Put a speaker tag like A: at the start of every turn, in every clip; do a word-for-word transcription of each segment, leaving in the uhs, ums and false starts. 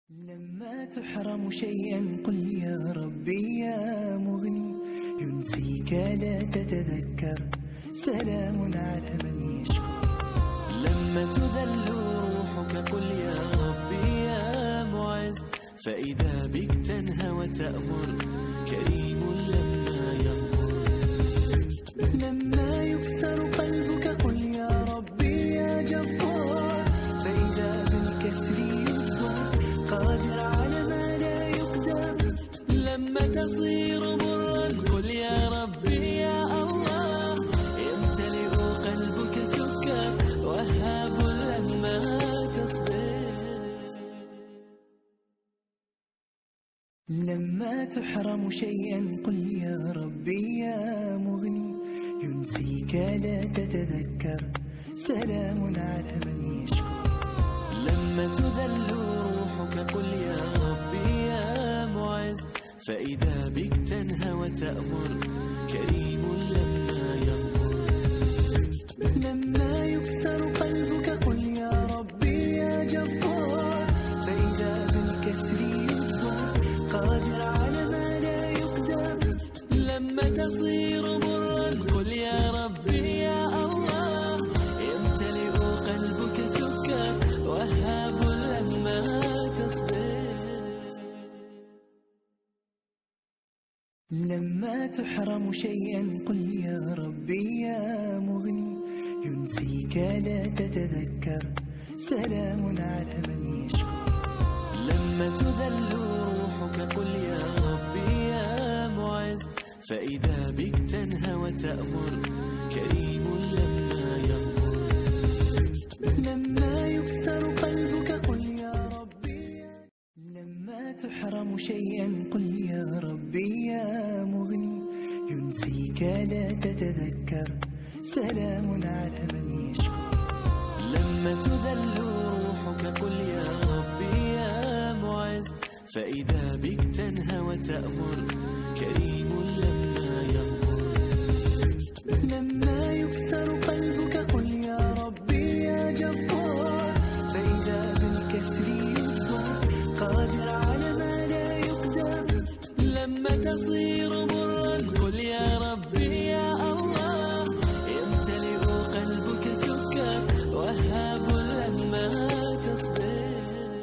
A: لما تحرم شيئا قل يا ربي يا مغني، ينسيك لا تتذكر، سلام على من يشكر.
B: لما تذل روحك قل يا ربي يا معز، فإذا بك تنهى وتأمر، كريم لما يأمر.
A: لما يكسر قلبك قل يا ربي يا جبار، فإذا بالكسر يجبر، قادر على ما لا يقدر.
B: لما تصير مرا قل يا ربي يا الله، يمتلئ قلبك سكر، وهاب لما تصبر.
A: لما تحرم شيئا قل يا ربي يا مغني، ينسيك لا تتذكر، سلام على من يشكر.
B: لما تذل روحك قل يا ربي يا معز، فإذا بك تنهى وتأمر، كريم لما يأمر.
A: لما يكسر قلبك قل يا ربي يا جبار، فإذا بالكسر يجبر، قادر على ما لا يقدر.
B: لما تصير مرا قل يا ربي يا الله، يمتلئ قلبك سكر، وهاب لما تصبر.
A: لما تحرم شيئا قل يا ربي يا مغني، ينسيك لا تتذكر، سلام على من يشكر.
B: لما تذل روحك قل يا ربي يا معز، فإذا بك تنهى وتأمر، كريم لما يأمر.
A: لما يكسر قلبك قل يا ربي. لما تحرم شيئا قل يا ربي يا مغني، ينسيك لا تتذكر، سلام على من يشكر.
B: لما تذل روحك قل يا ربي يا معز، فإذا بك تنهى وتأمر، كريم لما يأمر.
A: لما يكسر قلبك قل يا ربي يا جبار، فإذا بالكسر يجبر، قادر على ما لا يقدر.
B: لما تصير مرا قل يا ربي يا الله، يمتلئ قلبك سكر، وهاب لما تصبر.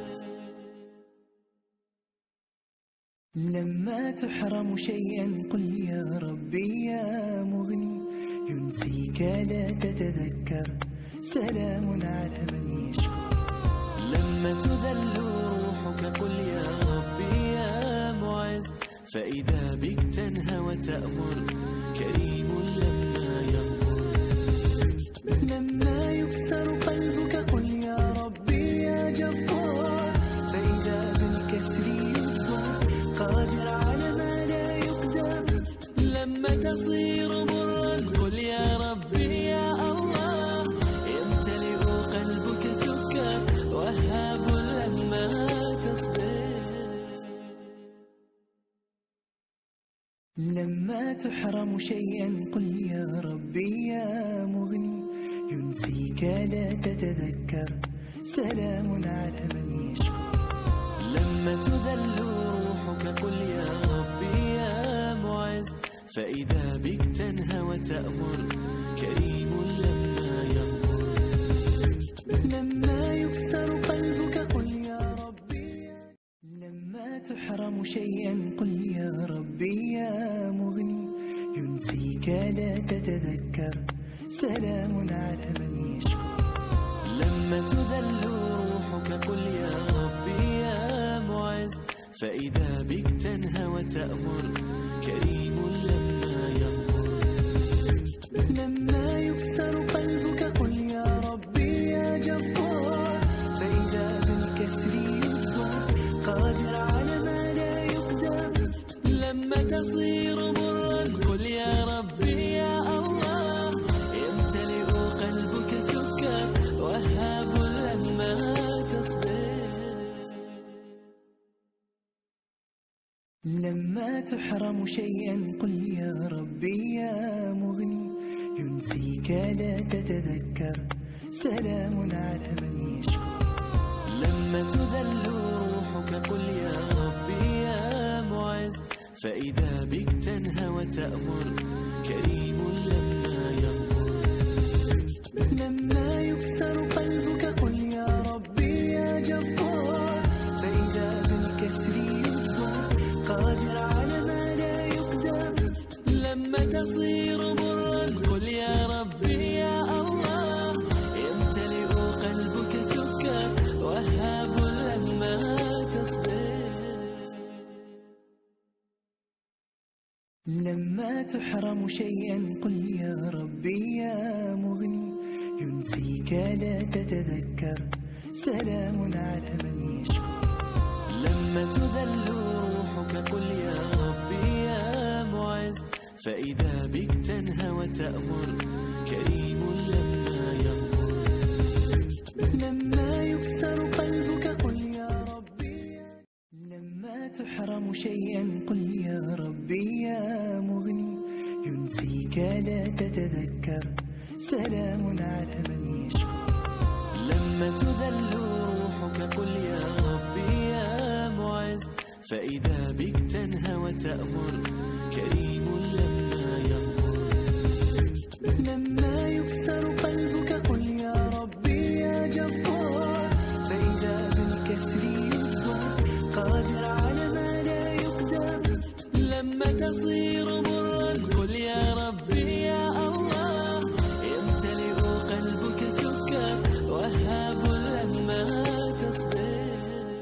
A: لما تحرم شيئا قل يا ربي يا مغني، ينسيك لا تتذكر، سلام على من يشكر.
B: لما تذل روحك قل يا ربي يا معز، فإذا بك تنهى وتأمر، كريم لما يأمر.
A: لما يكسر قلبك قل يا ربي يا جبار، فإذا بالكسر يجبر، قادر على ما لا يقدر.
B: لما تصير مرا قل يا ربي يا الله، يمتلئ قلبك سكر، وهاب لما تصبر.
A: لما تحرم شيئا قل يا ربي يا مغني، ينسيك لا تتذكر، سلام على من يشكر.
B: لما تذل روحك قل يا ربي يا معز، فإذا بك تنهى وتأمر، كريم لما يأمر.
A: لما يكسر قلبك قل يا ربي. لما تحرم شيئا قل يا ربي يا مغني، ينسيك لا تتذكر، سلام على من يشكر.
B: لما تذل روحك قل يا ربي يا معز، فإذا بك تنهى وتأمر، كريم لما يأمر.
A: لما يكسر قلبك قل يا ربي يا جبار، فإذا بالكسر يجبر، قادر على ما لا يقدر.
B: لما تصير مرا قل يا ربي يا الله، يمتلئ قلبك سكر، وهاب لما تصبر.
A: لما تحرم شيئا قل يا ربي يا مغني، ينسيك لا تتذكر، سلام على من يشكر.
B: لما تذل روحك فإذا بك تنهى وتأمر كريم لما يغفر.
A: لما يكسر قلبك قل يا ربي يا جبار، فإذا بالكسر يجبر قادر على ما لا يقدر.
B: لما تصير مرا قل يا ربي يا الله، يمتلئ قلبك سكر وهاب لما تصبر.
A: لما تحرم شيئا قل يا ربي يا مغني، ينسيك لا تتذكر سلام على من يشكر.
B: لما تذل روحك قل يا ربي يا معز، فإذا بك تنهى وتأمر كريم لما يغفر.
A: لما يكسر قلبك قل يا ربي. لما تحرم شيئا قل يا ربي يا مغني، ينسيك لا تتذكر سلام على من يشكر.
B: لما تذل روحك قل يا ربي يا معز، فإذا بك تنهى وتأمر كريم لما يغفر.
A: لما يكسر قلبك قل يا ربي يا جبار، فإذا بالكسر يجبر قادر على ما لا يقدر.
B: لما تصير مرا قل يا ربي يا الله، يمتلئ قلبك سكر وهاب لما تصبر.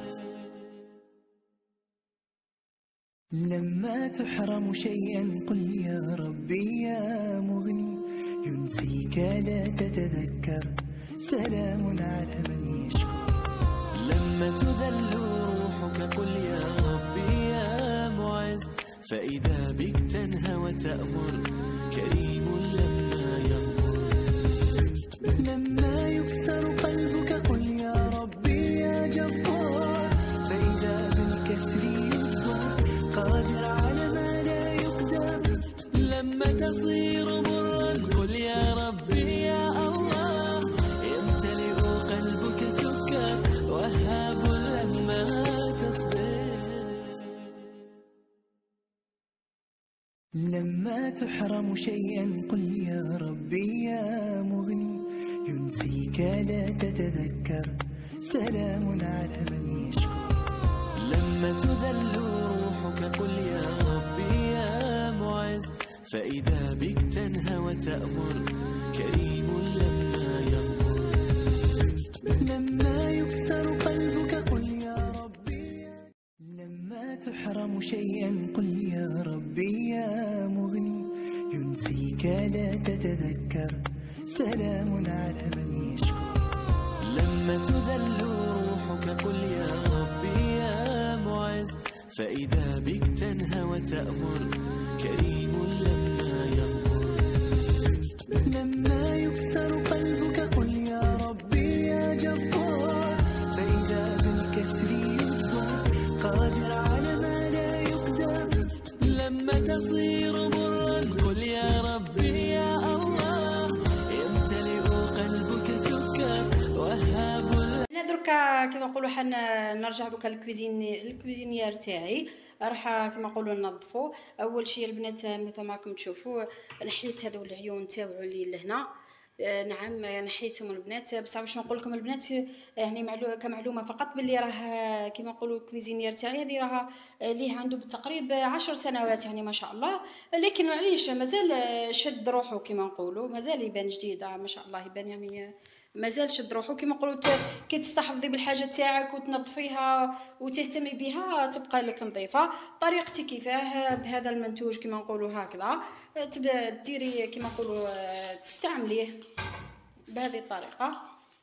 A: لما تحرم شيئا قل يا ربي يا مغني، ينسيك لا تتذكر سلام على من يشكر.
B: لما تذل روحك قل يا ربي يا معز، فإذا بك تنهى وتأمر كريم لما يغفر.
A: لما يكسر قلبك قل يا ربي يا جبار، فإذا بالكسر يجبر قادر على ما لا يقدر.
B: لما تصير مرا قل يا ربي يا الله، يمتلئ قلبك سكر وهاب لما تصبر.
A: لما تحرم شيئا قل يا ربي يا مغني، ينسيك لا تتذكر سلام على من يشكر.
B: لما تذل روحك قل يا ربي يا معز، فإذا بك تنهى وتأمر كريم لما يغفر.
A: لما يكسر قلبك قل يا ربي. لما تحرم شيئا قل يا ربي يا مغني، ينسيك لا تتذكر سلام على من يشكر.
B: لما تذل روحك قل يا ربي يا معز، فإذا بك تنهى وتأمر كريم لما يغفر.
A: لما يكسر قلبك قل يا ربي يا جبار، فإذا بالكسر يجبر قادر على ما لا يقدر.
B: لما تصير مرا قل يا ربي يا الله، يمتلئ قلبك سكر وهاب.
C: انا دركا كما نقولوا حنا نرجع دوكا للكوزين الكوزينيير تاعي، راح كما نقولوا ننظفوا. اول شيء البنات مثل ما راكم تشوفوا نحيت هذو العيون تاعو اللي لهنا، نعم نحيتهم البنات. بصح واش نقول لكم البنات يعني معلو كمعلومه فقط باللي راه كما نقولوا الكوزينيير تاعي هذه راه ليه عنده بالتقريب عشر سنوات يعني ما شاء الله، لكن معليش مازال شد روحه كما نقولوا، مازال يبان جديد ما شاء الله، يبان يعني مازال شد روحو كما نقولوا. كي تستحفظي بالحاجه تاعك وتنظفيها وتهتمي بها تبقى لك نظيفه. طريقتي كيفاه بهذا المنتوج كما نقولوا هكذا، تبدا ديري كما نقولوا تستعمليه بهذه الطريقه.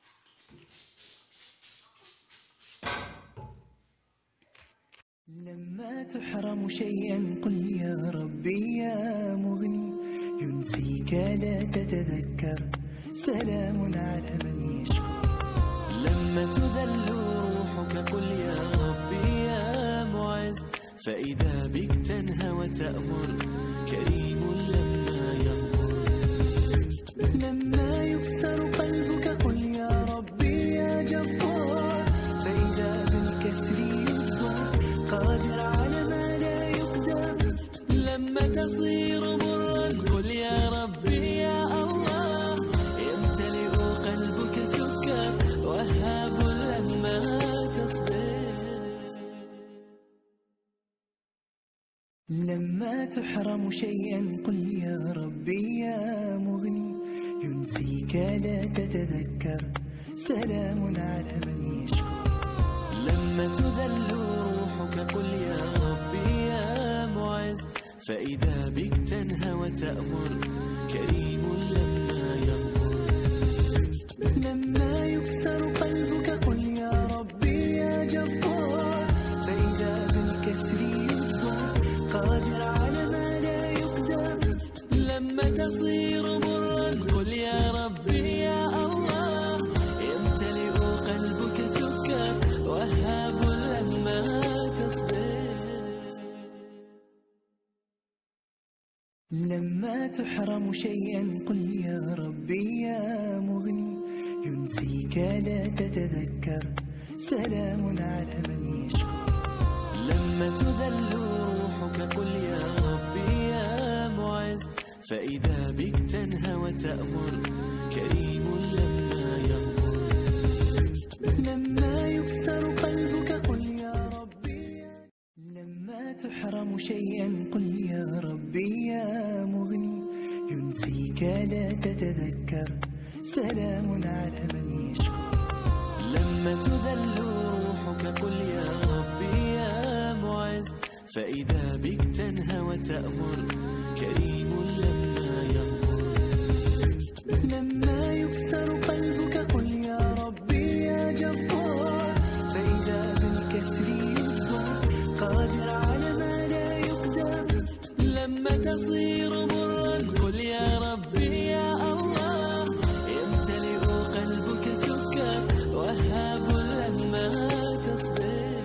A: لما تحرم شيئا قل يا ربي يا مغني، ينسيك لا تتذكر سلام على من يشكر.
B: لما تذل روحك قل يا ربي يا معز، فإذا بك تنهى وتأمر كريم لما يغفر.
A: لما يكسر قلبك قل يا ربي يا جبار، فإذا بالكسر يجبر قادر على ما لا يقدر.
B: لما تصير مرا قل يا ربي يا الله، يمتلئ قلبك سكر وهاب لما تصبر.
A: لما تحرم شيئا قل يا ربي يا مغني، ينسيك لا تتذكر، سلام على من يشكر.
B: لما تذل روحك قل يا ربي يا معز، فإذا بك تنهى وتأمر، كريم لما يغفر.
A: لما يكسر قلبك قل يا ربي يا جبار، فإذا بالكسر يجبر، قادر على ما لا يقدر.
B: لما تصير مرا قل يا ربي يا الله، يمتلئ قلبك سكر وهاب لما تصبر.
A: لما تحرم شيئا قل يا ربي يا مغني، ينسيك لا تتذكر، سلام على من يشكر.
B: لما تذل روحك قل يا ربي يا معز، فإذا بك تنهى وتأمر، كريم لما يغفر.
A: لما يكسر قلبك قل يا ربي. لما تحرم شيئا قل يا ربي يا مغني، ينسيك لا تتذكر، سلام على من يشكر.
B: لما تذل روحك قل يا ربي يا معز، فإذا بك تنهى وتأمر، كريم لما يغفر.
A: لما يكسر قلبك قل يا ربي يا جبار، فإذا بالكسر يجبر، قادر على ما لا يقدر.
B: لما تصير مرا قل يا ربي يا الله، يمتلئ قلبك سكر وهاب لما تصبر.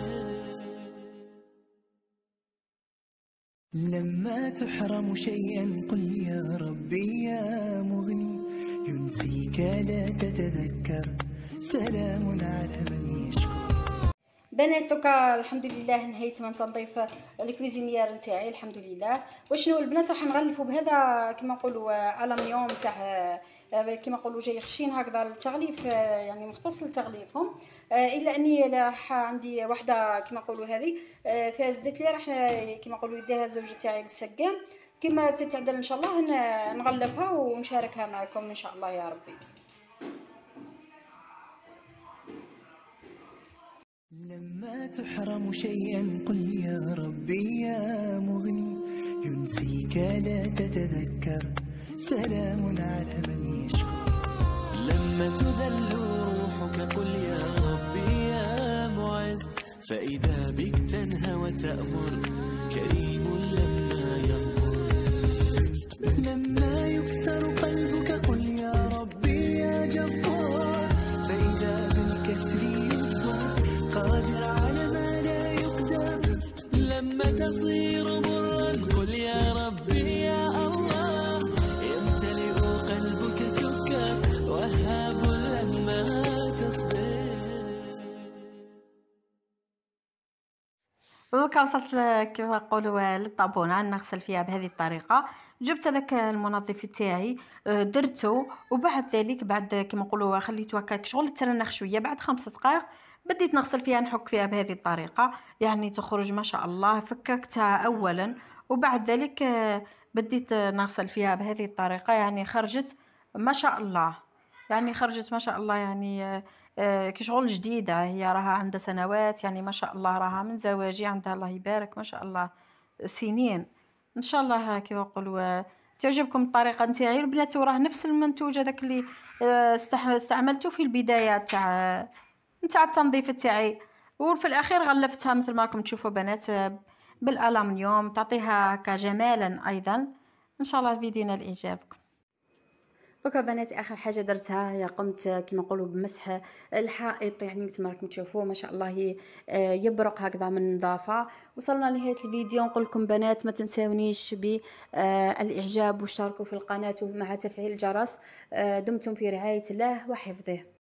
A: لما تحرم شيئا قل يا ربي يا مغني، ينسيك لا تتذكر، سلام على من يشكر.
C: بنات دوكا الحمد لله نهيت من تنظيف الكويزينيير نتاعي الحمد لله. وشنو البنات راح نغلفوا بهذا كما نقولوا الومنيوم تاع كما نقولوا جاي خشين هكذا للتغليف، يعني مختص لتغليفهم. الا اني راح عندي واحده كما نقولوا هذه فيها زدت لي، راح كما نقولوا يديها الزوج تاعي للسقام كما تتعدل ان شاء الله نغلفها ونشاركها معكم ان شاء الله يا ربي.
A: لما تحرم شيئا قل يا ربي يا مغني، ينسيك لا تتذكر، سلام على من يشكر.
B: لما تذل روحك قل يا ربي يا معز، فإذا بك تنهى وتأمر، كريم لما يغفر.
A: لما يكسر قلبك قل يا ربي يا جبار، فإذا بالكسر يجبر، قادر على ما لا يقدر.
B: لما تصير مرا قل يا ربي يا الله، يمتلئ قلبك سكر وهاب لما تصبر.
C: دوكا وصلت كيف نقولوا للطابونه نغسل فيها بهذه الطريقه. جبت هذاك المنظف تاعي درته، وبعد ذلك بعد كما نقولوا خليته هكاك شغل ترنخ شويه، بعد خمس دقائق بديت نغسل فيها نحك فيها بهذه الطريقه، يعني تخرج ما شاء الله. فككتها اولا وبعد ذلك بديت نغسل فيها بهذه الطريقه، يعني خرجت ما شاء الله، يعني خرجت ما شاء الله، يعني كشغل جديده. هي راها عندها سنوات، يعني ما شاء الله راها من زواجي عندها الله يبارك ما شاء الله سنين ان شاء الله. كيف نقولوا تعجبكم الطريقه نتاعي البنات، وراه نفس المنتوج هذاك اللي استعملته في البدايه تاع نتاع التنظيف تاعي، وفي الاخير غلفتها مثل ما راكم تشوفوا بنات بالالومنيوم، تعطيها كجمالا ايضا. ان شاء الله الفيديو نال اعجابكم. دوكا بنات اخر حاجه درتها هي قمت كما نقولوا بمسح الحائط، يعني مثل ما راكم تشوفوا ما شاء الله يبرق هكذا من النظافه. وصلنا لنهايه الفيديو، نقول لكم بنات ما تنساونيش بالاعجاب واشتركوا في القناه ومع تفعيل الجرس. دمتم في رعايه الله وحفظه.